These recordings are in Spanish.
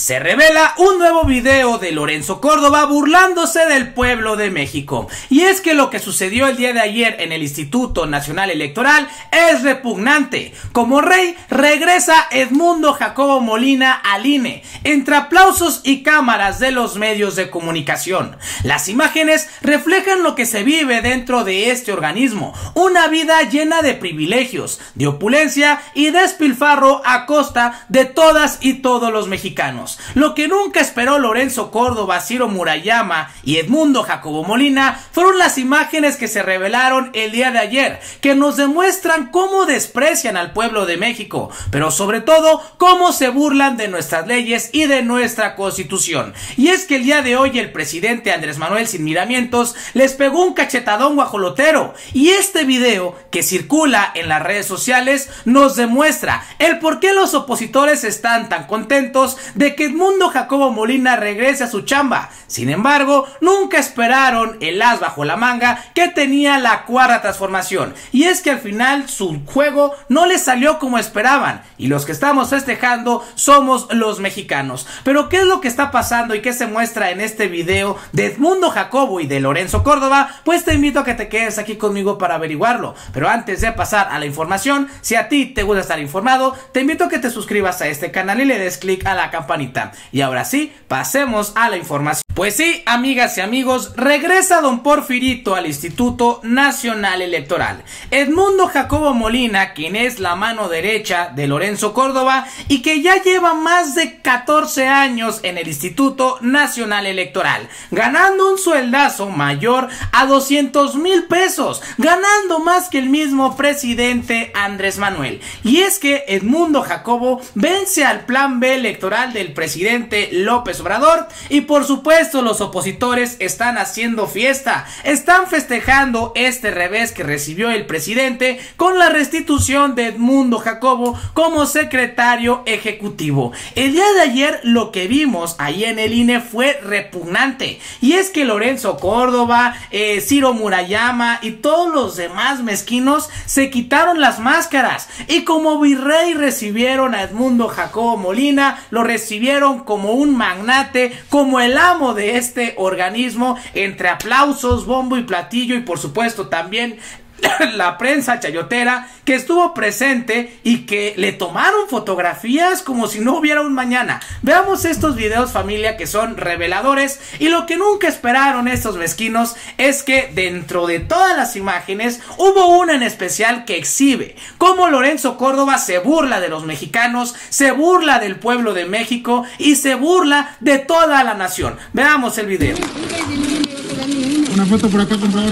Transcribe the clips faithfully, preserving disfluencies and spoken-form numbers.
Se revela un nuevo video de Lorenzo Córdoba burlándose del pueblo de México. Y es que lo que sucedió el día de ayer en el Instituto Nacional Electoral es repugnante. Como rey regresa Edmundo Jacobo Molina al I N E, entre aplausos y cámaras de los medios de comunicación. Las imágenes reflejan lo que se vive dentro de este organismo, una vida llena de privilegios, de opulencia y despilfarro a costa de todas y todos los mexicanos. Lo que nunca esperó Lorenzo Córdoba, Ciro Murayama y Edmundo Jacobo Molina fueron las imágenes que se revelaron el día de ayer, que nos demuestran cómo desprecian al pueblo de México, pero sobre todo cómo se burlan de nuestras leyes y de nuestra constitución. Y es que el día de hoy el presidente Andrés Manuel sin miramientos les pegó un cachetadón guajolotero, y este video que circula en las redes sociales nos demuestra el por qué los opositores están tan contentos de que Edmundo Jacobo Molina regrese a su chamba. Sin embargo, nunca esperaron el as bajo la manga que tenía la cuarta transformación, y es que al final su juego no les salió como esperaban, y los que estamos festejando somos los mexicanos. Pero ¿qué es lo que está pasando y qué se muestra en este video de Edmundo Jacobo y de Lorenzo Córdoba? Pues te invito a que te quedes aquí conmigo para averiguarlo. Pero antes de pasar a la información, si a ti te gusta estar informado, te invito a que te suscribas a este canal y le des clic a la campanita. Y ahora sí, pasemos a la información. Pues sí, amigas y amigos, regresa don Porfirito al Instituto Nacional Electoral. Edmundo Jacobo Molina, quien es la mano derecha de Lorenzo Córdoba y que ya lleva más de catorce años en el Instituto Nacional Electoral, ganando un sueldazo mayor a doscientos mil pesos, ganando más que el mismo presidente Andrés Manuel. Y es que Edmundo Jacobo vence al plan B electoral del presidente López Obrador, y por supuesto los opositores están haciendo fiesta, están festejando este revés que recibió el presidente con la restitución de Edmundo Jacobo como secretario ejecutivo. El día de ayer lo que vimos ahí en el I N E fue repugnante, y es que Lorenzo Córdoba, eh, Ciro Murayama y todos los demás mezquinos se quitaron las máscaras, y como virrey recibieron a Edmundo Jacobo Molina, lo recibieron como un magnate, como el amo de este organismo, entre aplausos, bombo y platillo, y por supuesto también la prensa chayotera que estuvo presente y que le tomaron fotografías como si no hubiera un mañana. Veamos estos videos, familia, que son reveladores, y lo que nunca esperaron estos mezquinos es que dentro de todas las imágenes hubo una en especial que exhibe cómo Lorenzo Córdoba se burla de los mexicanos, se burla del pueblo de México y se burla de toda la nación. Veamos el video. Una foto por acá, por favor.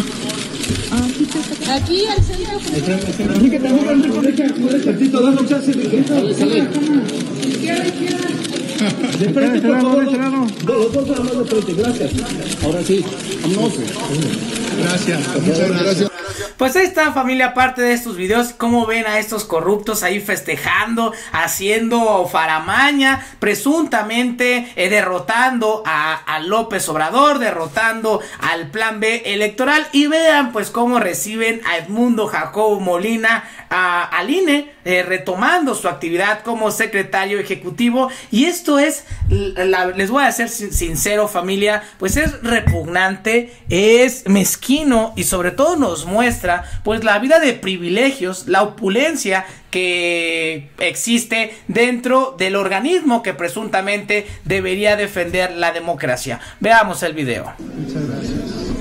Aquí al centro. Así que también al rico derecha, tantito, dame un chance de izquierda, izquierda. De frente, por favor. Los dos nada más de frente, gracias. Ahora sí, vámonos. Gracias, muchas gracias. Pues ahí está, familia, parte de estos videos, cómo ven a estos corruptos ahí festejando, haciendo faramaña, presuntamente eh, derrotando a, a López Obrador, derrotando al plan B electoral, y vean pues cómo reciben a Edmundo Jacobo Molina a, al I N E, eh, retomando su actividad como secretario ejecutivo. Y esto es, la, les voy a ser sincero, familia, pues es repugnante, es mezquino, y sobre todo nos muestra pues la vida de privilegios, la opulencia que existe dentro del organismo que presuntamente debería defender la democracia. Veamos el video. Muchas gracias.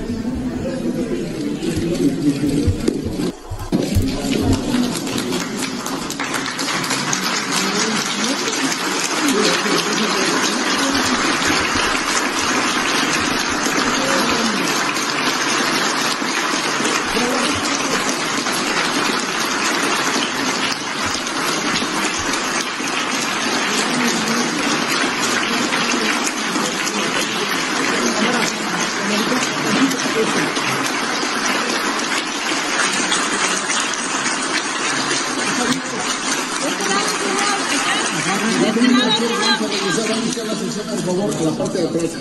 Por favor, a la parte de atrás.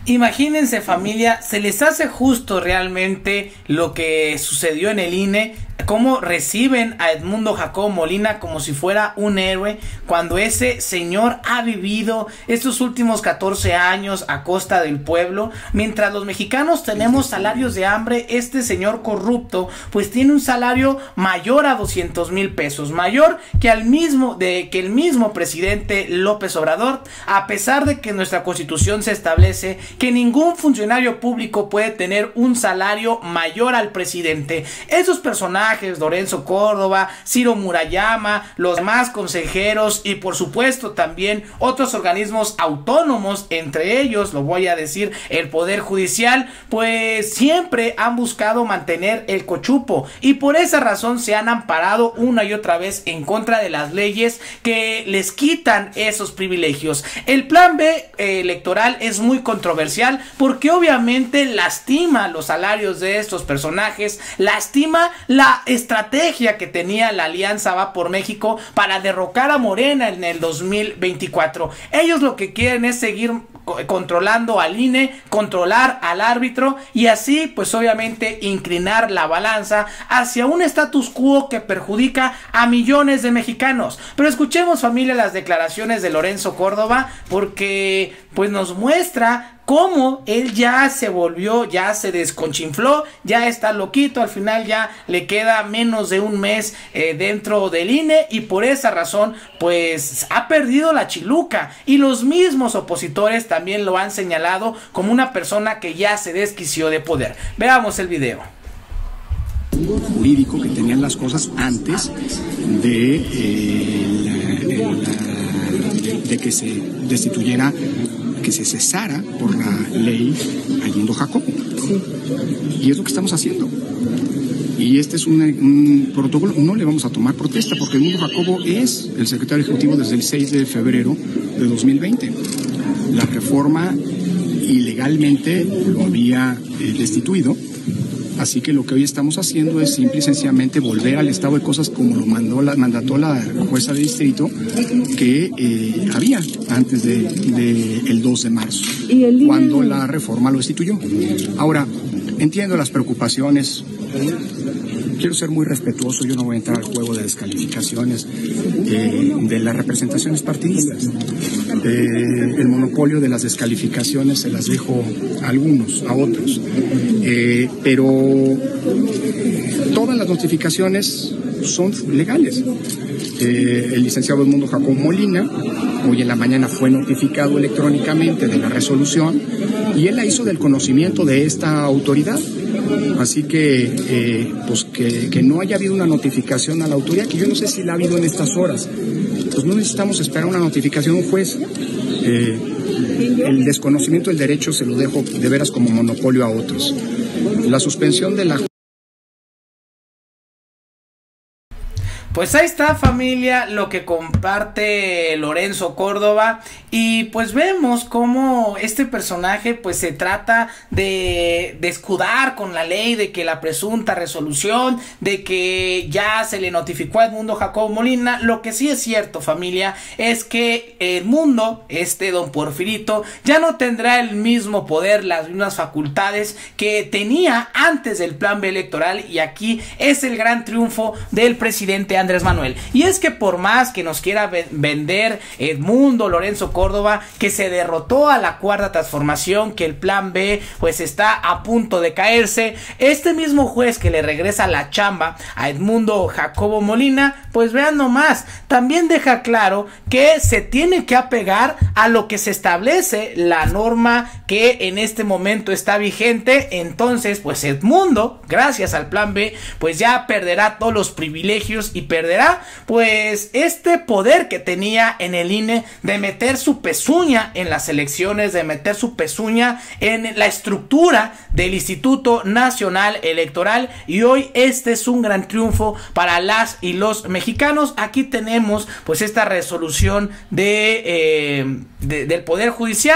Imagínense, familia, ¿se les hace justo realmente lo que sucedió en el I N E? cómo reciben a Edmundo Jacobo Molina como si fuera un héroe, cuando ese señor ha vivido estos últimos catorce años a costa del pueblo. Mientras los mexicanos tenemos salarios de hambre, este señor corrupto pues tiene un salario mayor a doscientos mil pesos, mayor que al mismo de que el mismo presidente López Obrador, a pesar de que nuestra constitución se establece que ningún funcionario público puede tener un salario mayor al presidente. Esos personajes, Lorenzo Córdoba, Ciro Murayama, los más consejeros y por supuesto también otros organismos autónomos, entre ellos, lo voy a decir, el Poder Judicial, pues siempre han buscado mantener el cochupo y por esa razón se han amparado una y otra vez en contra de las leyes que les quitan esos privilegios. El plan B eh, electoral es muy controversial porque obviamente lastima los salarios de estos personajes, lastima la estrategia que tenía la Alianza Va por México para derrocar a Morena en el dos mil veinticuatro. Ellos lo que quieren es seguir controlando al I N E, controlar al árbitro y así pues obviamente inclinar la balanza hacia un status quo que perjudica a millones de mexicanos. Pero escuchemos, familia, las declaraciones de Lorenzo Córdoba, porque pues nos muestra cómo él ya se volvió, ya se desconchinfló, ya está loquito, al final ya le queda menos de un mes eh, dentro del I N E y por esa razón pues ha perdido la chiluca y los mismos opositores también lo han señalado como una persona que ya se desquició de poder. Veamos el video. Jurídico que tenían las cosas antes de, eh, la, la, de, de que se destituyera, que se cesara por la ley Edmundo Jacobo. Sí. Y es lo que estamos haciendo. Y este es un, un protocolo, no le vamos a tomar protesta porque Edmundo Jacobo es el secretario ejecutivo desde el seis de febrero de dos mil veinte. La reforma ilegalmente lo había eh, destituido. Así que lo que hoy estamos haciendo es simple y sencillamente volver al estado de cosas como lo mandó la, mandató la jueza de distrito que eh, había antes de, de el dos de marzo, cuando la reforma lo destituyó. Ahora, entiendo las preocupaciones. Quiero ser muy respetuoso, yo no voy a entrar al juego de descalificaciones eh, de las representaciones partidistas. Eh, el monopolio de las descalificaciones se las dejo a algunos, a otros. Eh, pero todas las notificaciones son legales. Eh, el licenciado Edmundo Jacobo Molina hoy en la mañana fue notificado electrónicamente de la resolución y él la hizo del conocimiento de esta autoridad. Así que, eh, pues que, que no haya habido una notificación a la autoridad, que yo no sé si la ha habido en estas horas, pues no necesitamos esperar una notificación de un juez. Eh, el desconocimiento del derecho se lo dejo de veras como monopolio a otros. La suspensión de la... Pues ahí está, familia, lo que comparte Lorenzo Córdoba y pues vemos cómo este personaje pues se trata de, de escudar con la ley de que la presunta resolución, de que ya se le notificó a Edmundo Jacobo Molina. Lo que sí es cierto, familia, es que Edmundo, este don Porfirito, ya no tendrá el mismo poder, las mismas facultades que tenía antes del plan B electoral y aquí es el gran triunfo del presidente Andrés Manuel. Y es que por más que nos quiera vender Edmundo Lorenzo Córdoba que se derrotó a la cuarta transformación, que el plan B pues está a punto de caerse, este mismo juez que le regresa la chamba a Edmundo Jacobo Molina, pues vean nomás, también deja claro que se tiene que apegar a lo que se establece, la norma que en este momento está vigente. Entonces pues Edmundo, gracias al plan B, pues ya perderá todos los privilegios y perderá pues este poder que tenía en el I N E de meter su pezuña en las elecciones, de meter su pezuña en la estructura del Instituto Nacional Electoral. Y hoy este es un gran triunfo para las y los mexicanos. Aquí tenemos pues esta resolución de, eh, de del Poder Judicial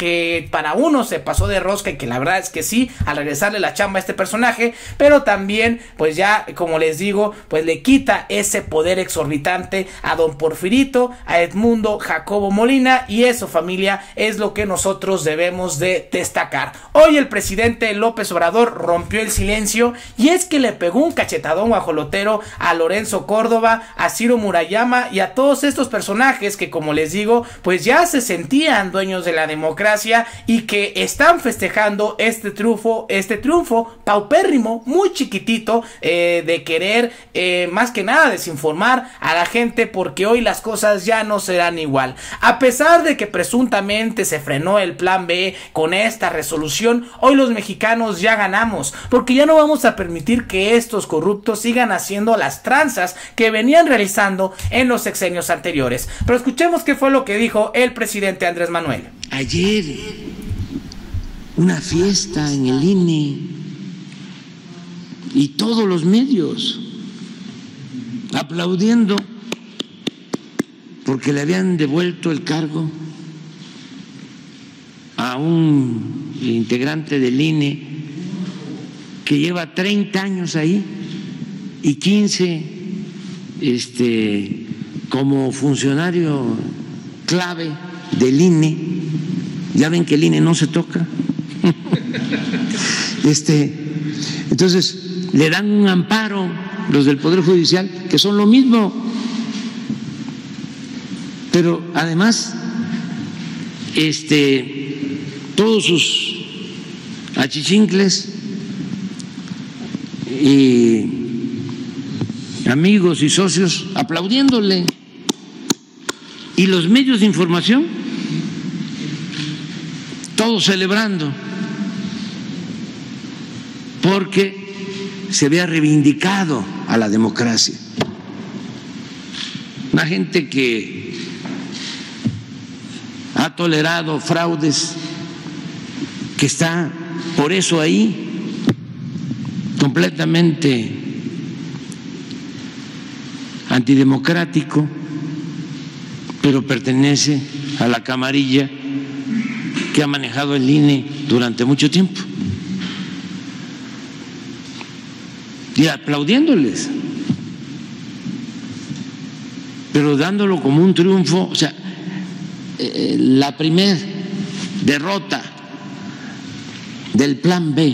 que para uno se pasó de rosca y que la verdad es que sí, al regresarle la chamba a este personaje, pero también pues ya como les digo, pues le quita ese poder exorbitante a don Porfirito, a Edmundo Jacobo Molina, y eso, familia, es lo que nosotros debemos de destacar. Hoy el presidente López Obrador rompió el silencio, y es que le pegó un cachetadón guajolotero a Lorenzo Córdoba, a Ciro Murayama y a todos estos personajes que, como les digo, pues ya se sentían dueños de la democracia y que están festejando este triunfo, este triunfo paupérrimo, muy chiquitito, eh, de querer eh, más que nada desinformar a la gente, porque hoy las cosas ya no serán igual. A pesar de que presuntamente se frenó el plan B con esta resolución, hoy los mexicanos ya ganamos, porque ya no vamos a permitir que estos corruptos sigan haciendo las tranzas que venían realizando en los sexenios anteriores. Pero escuchemos qué fue lo que dijo el presidente Andrés Manuel. Ayer, una fiesta en el I N E y todos los medios aplaudiendo porque le habían devuelto el cargo a un integrante del I N E que lleva treinta años ahí y quince este, como funcionario clave del I N E. Ya ven que el I N E no se toca. Este, entonces le dan un amparo los del Poder Judicial, que son lo mismo, pero además este, todos sus achichincles y amigos y socios aplaudiéndole, y los medios de información todos celebrando porque se había reivindicado a la democracia. Una gente que ha tolerado fraudes, que está por eso ahí completamente antidemocrático, pero pertenece a la camarilla que ha manejado el I N E durante mucho tiempo. Y aplaudiéndoles, pero dándolo como un triunfo. O sea, eh, la primer derrota del plan B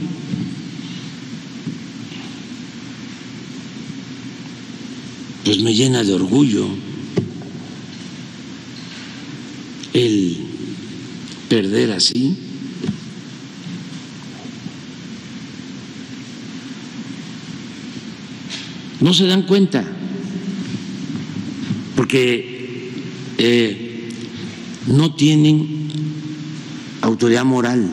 pues me llena de orgullo el perder así. No se dan cuenta, porque eh, no tienen autoridad moral.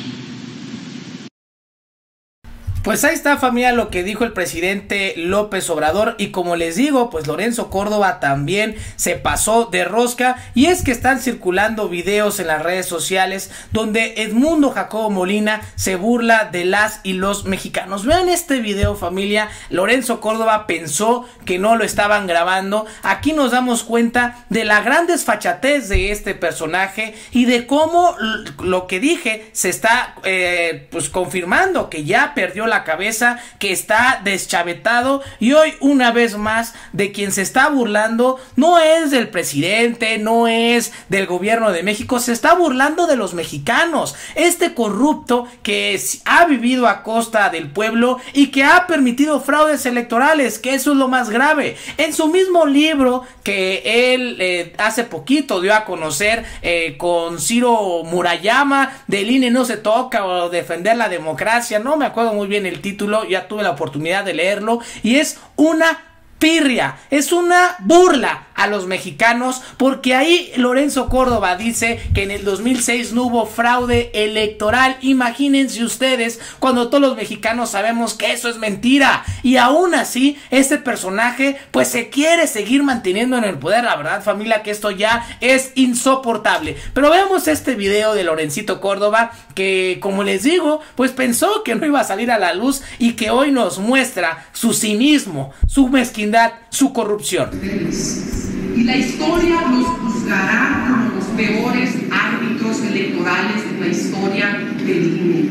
Pues ahí está, familia, lo que dijo el presidente López Obrador, y como les digo, pues Lorenzo Córdoba también se pasó de rosca, y es que están circulando videos en las redes sociales donde Edmundo Jacobo Molina se burla de las y los mexicanos. Vean este video, familia. Lorenzo Córdoba pensó que no lo estaban grabando. Aquí nos damos cuenta de la gran desfachatez de este personaje y de cómo lo que dije se está eh, pues confirmando, que ya perdió la la cabeza, que está deschavetado, y hoy una vez más de quien se está burlando no es del presidente, no es del gobierno de México, se está burlando de los mexicanos, este corrupto que ha vivido a costa del pueblo y que ha permitido fraudes electorales, que eso es lo más grave. En su mismo libro que él eh, hace poquito dio a conocer eh, con Ciro Murayama, del I N E no se toca, o defender la democracia, no me acuerdo muy bien el título, ya tuve la oportunidad de leerlo, y es una pirria, es una burla a los mexicanos, porque ahí Lorenzo Córdoba dice que en el dos mil seis no hubo fraude electoral. Imagínense ustedes, cuando todos los mexicanos sabemos que eso es mentira, y aún así este personaje pues se quiere seguir manteniendo en el poder. La verdad, familia, que esto ya es insoportable. Pero veamos este video de Lorencito Córdoba, que como les digo, pues pensó que no iba a salir a la luz, y que hoy nos muestra su cinismo, su mezquindad, su corrupción. Y la historia los juzgará como los peores árbitros árbitros electorales en la historia del I N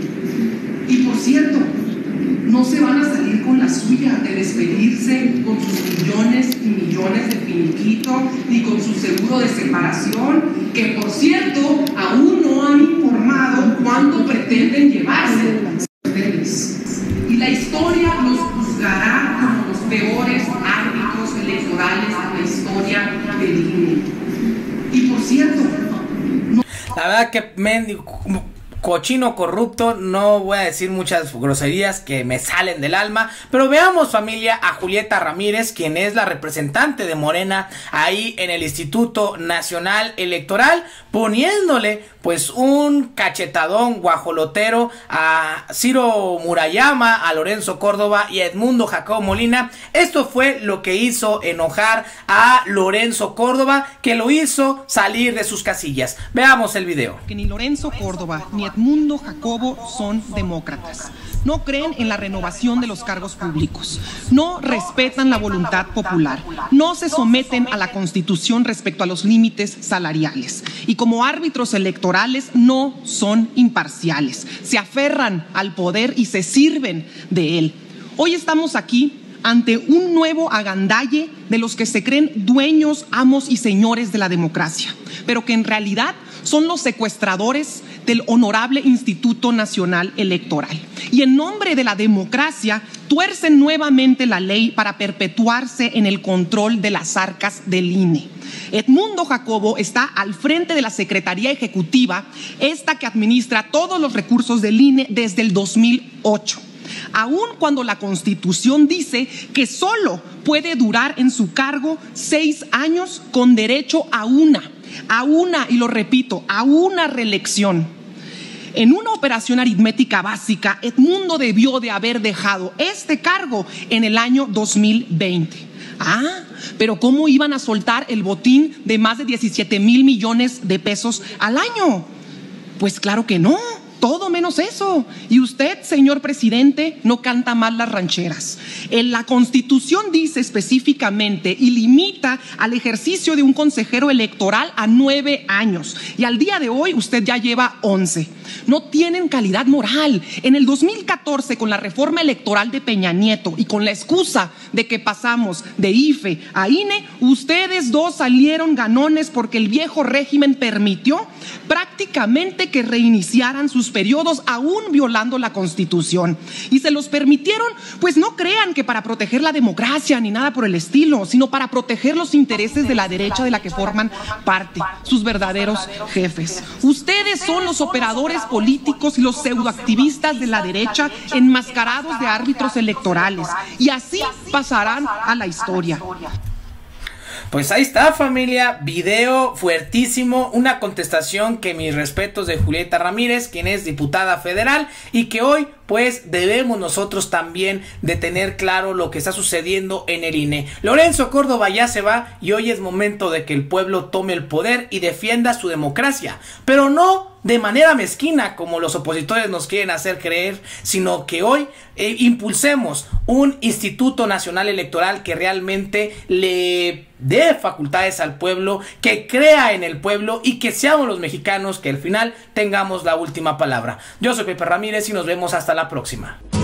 E. Y por cierto, no se van a salir con la suya de despedirse con sus millones y millones de finiquito ni con su seguro de separación, que por cierto aún no han informado cuánto pretenden llevarse ustedes. Y la historia los juzgará como los peores árbitros electorales en la historia del I N E. Y por cierto, no... La verdad que mendigo, cochino corrupto, no voy a decir muchas groserías que me salen del alma, pero veamos, familia, a Julieta Ramírez, quien es la representante de Morena ahí en el Instituto Nacional Electoral, poniéndole pues un cachetadón guajolotero a Ciro Murayama, a Lorenzo Córdoba y a Edmundo Jacobo Molina. Esto fue lo que hizo enojar a Lorenzo Córdoba, que lo hizo salir de sus casillas. Veamos el video. Que ni Lorenzo Córdoba ni Edmundo Jacobo son demócratas. No creen en la renovación de los cargos públicos, no respetan la voluntad popular, no se someten a la Constitución respecto a los límites salariales y como árbitros electorales no son imparciales, se aferran al poder y se sirven de él. Hoy estamos aquí ante un nuevo agandalle de los que se creen dueños, amos y señores de la democracia, pero que en realidad son los secuestradores del honorable Instituto Nacional Electoral. Y en nombre de la democracia, tuercen nuevamente la ley para perpetuarse en el control de las arcas del I N E. Edmundo Jacobo está al frente de la Secretaría Ejecutiva, esta que administra todos los recursos del I N E desde el dos mil ocho. Aun cuando la Constitución dice que solo puede durar en su cargo seis años con derecho a una, a una, y lo repito, a una reelección. En una operación aritmética básica, Edmundo debió de haber dejado este cargo en el año dos mil veinte. Ah, pero ¿cómo iban a soltar el botín de más de diecisiete mil millones de pesos al año? Pues claro que no. Todo menos eso. Y usted, señor presidente, no canta mal las rancheras. En la Constitución dice específicamente y limita al ejercicio de un consejero electoral a nueve años. Y al día de hoy usted ya lleva once. No tienen calidad moral. En el dos mil catorce, con la reforma electoral de Peña Nieto y con la excusa de que pasamos de I F E a I N E, ustedes dos salieron ganones porque el viejo régimen permitió prácticamente que reiniciaran sus periodos aún violando la Constitución. Y se los permitieron, pues no crean que para proteger la democracia ni nada por el estilo, sino para proteger los intereses de la derecha de la que forman parte, sus verdaderos jefes. Ustedes son los operadores políticos y los pseudoactivistas de la derecha enmascarados de árbitros electorales. Y así pasarán a la historia. Pues ahí está, familia, video fuertísimo, una contestación que mis respetos de Julieta Ramírez, quien es diputada federal y que hoy pues debemos nosotros también de tener claro lo que está sucediendo en el I N E. Lorenzo Córdoba ya se va y hoy es momento de que el pueblo tome el poder y defienda su democracia, pero no de manera mezquina como los opositores nos quieren hacer creer, sino que hoy eh, impulsemos un Instituto Nacional Electoral que realmente le dé facultades al pueblo, que crea en el pueblo y que seamos los mexicanos que al final tengamos la última palabra. Yo soy Pepe Ramírez y nos vemos hasta la próxima.